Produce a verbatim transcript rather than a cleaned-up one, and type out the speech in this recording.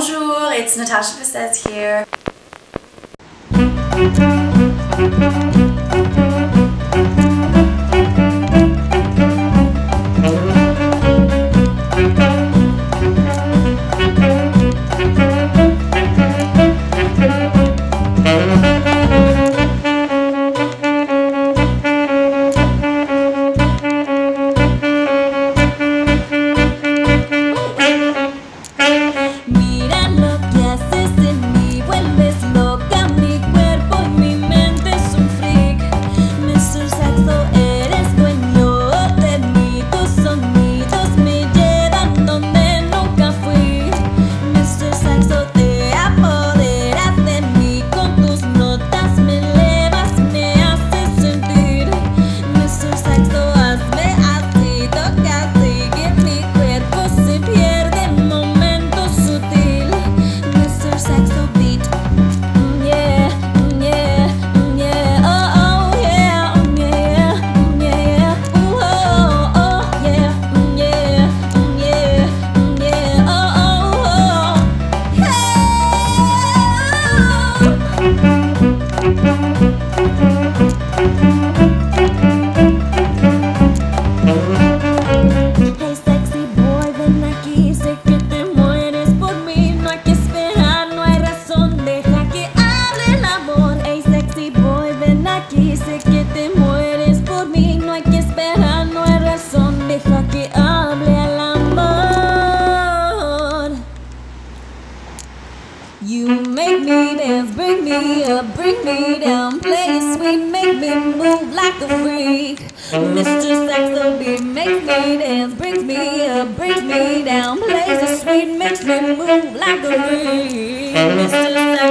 Bonjour, it's Natasha Bissez here. Sé que te mueres por mí, no hay que esperar, no hay razón, deja que hable el amor. You make me dance, bring me up, bring me down, play it sweet, make me move like a freak. Mister Saxo beat makes me dance, brings me up, brings me down, plays it sweet, makes me move like a freak. Mister Saxo